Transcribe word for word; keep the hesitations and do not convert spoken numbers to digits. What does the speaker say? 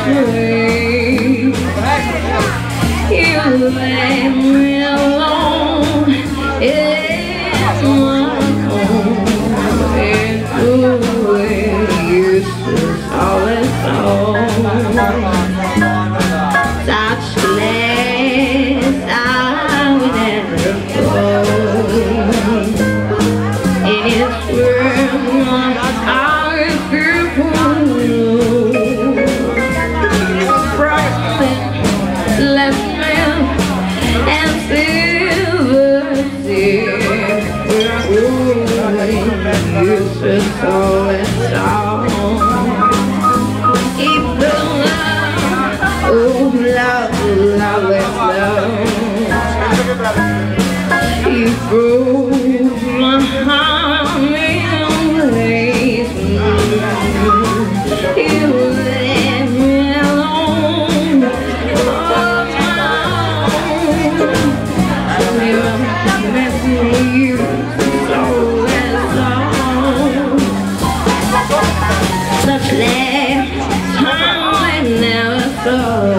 way. You let me alone. It's my home. It's the way you just always know. Such place I would never go. In its room, I feel left milk and sympathy. You should go and song. Keep the love, oh love, love is love. You broke my heart in ways. You let me alone. You so and so. Such last time I never saw.